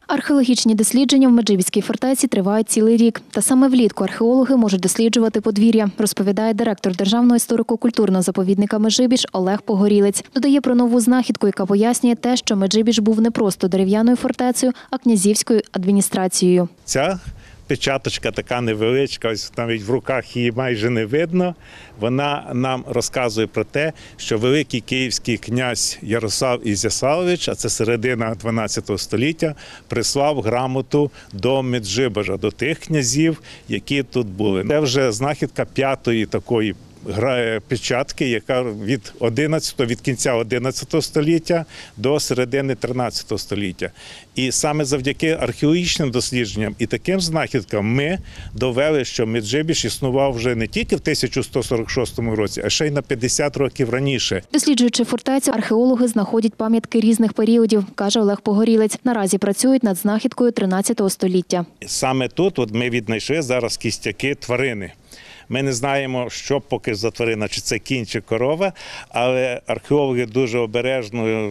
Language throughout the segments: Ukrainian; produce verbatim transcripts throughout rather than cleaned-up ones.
Археологічні дослідження в Меджибіській фортеці тривають цілий рік. Та саме влітку археологи можуть досліджувати подвір'я, розповідає директор Державного історико-культурного заповідника Меджибіж Олег Погорілець. Додає про нову знахідку, яка пояснює те, що Меджибіж був не просто дерев'яною фортецею, а князівською адміністрацією. Ця печаточка така невеличка, ось навіть в руках її майже не видно. Вона нам розказує про те, що великий київський князь Ярослав Ізяславович, а це середина дванадцятого століття, прислав грамоту до Меджибіжа, до тих князів, які тут були. Це вже знахідка п'ятої такої печатки, яка від одинадцятого, від кінця одинадцятого століття до середини тринадцятого століття. І саме завдяки археологічним дослідженням і таким знахідкам ми довели, що Меджибіж існував вже не тільки в тисяча сто сорок шостому році, а ще й на п'ятдесят років раніше. Досліджуючи фортецю, археологи знаходять пам'ятки різних періодів, каже Олег Погорілець. Наразі працюють над знахідкою тринадцятого століття. Саме тут от ми віднайшли зараз кістяки тварини. Ми не знаємо, що поки за тварина, чи це кінь, чи корова, але археологи дуже обережно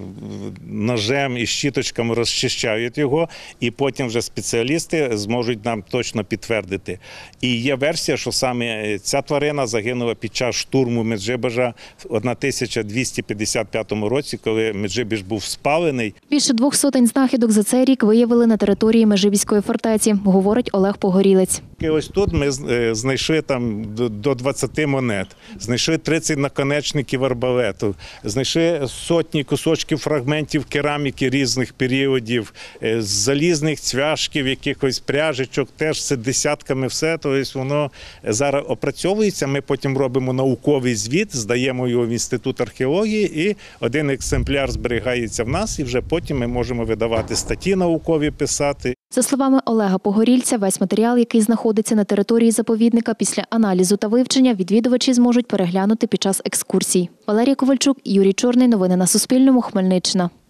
ножем і щіточками розчищають його, і потім вже спеціалісти зможуть нам точно підтвердити. І є версія, що саме ця тварина загинула під час штурму Меджибіжа в тисяча двісті п'ятдесят п'ятому році, коли Меджибіж був спалений. Більше двох сотень знахідок за цей рік виявили на території Меджибіської фортеці, говорить Олег Погорілець. І ось тут ми знайшли там до двадцяти монет, знайшли тридцять наконечників арбалету, знайшли сотні кусочків фрагментів кераміки різних періодів, залізних цвяшків, якихось пряжечок, теж це десятками все. Тобто воно зараз опрацьовується, ми потім робимо науковий звіт, здаємо його в Інститут археології, і один екземпляр зберігається в нас, і вже потім ми можемо видавати статті наукові, писати. За словами Олега Погорільця, весь матеріал, який знаходиться на території заповідника, після аналізу та вивчення відвідувачі зможуть переглянути під час екскурсій. Валерія Ковальчук, Юрій Чорний. Новини на Суспільному. Хмельниччина.